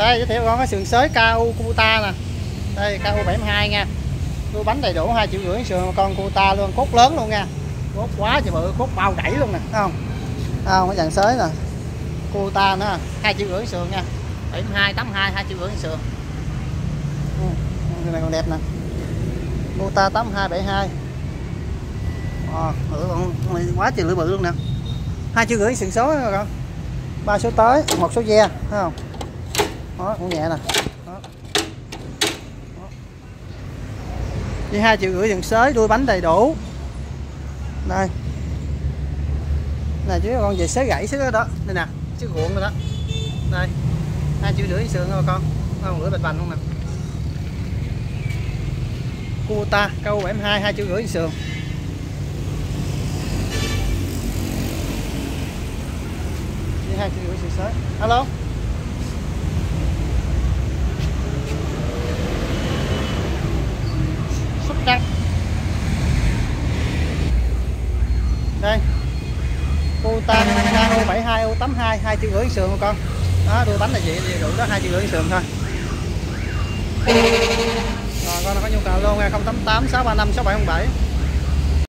Đây giới thiệu con cái sườn sới KU Kuta nè. Đây KU 72 nha. Đuôi bánh đầy đủ 2,5 triệu sườn con Kuta luôn, cốt lớn luôn nha. Cốt quá trời bự, cốt bao đẩy luôn nè, thấy không? Không cái dàn sới nè. Kuta nữa 2,5 triệu sườn nha. 72 82 2,5 triệu sườn. Cái này còn đẹp nè. Kuta 82 72. Lưỡi con quá trời lưỡi bự luôn nè. 2,5 triệu sườn số rồi con. 3 số tới, 1 số ve, thấy không? Đó, cũng nhẹ nè. Đó. Với 2,5 triệu sườn sới, đuôi bánh đầy đủ. Đây. Này chứ con về xới gãy xới đó. Đây nè, xới ruộng rồi đó. Đây. 2,5 triệu sườn rồi con. Không lưỡi bành bành luôn nè. Kuta câu 72 2,5 triệu sườn. Với 2,5 triệu sườn sới. Alo. Sóc Trăng. Đây. Kuta KU 72 U 82 2,5 triệu sườn của con. Đó, đuôi bánh là gì đủ đó 2,5 triệu sườn thôi. Rồi con nào có nhu cầu luôn nha, 088 635 6707.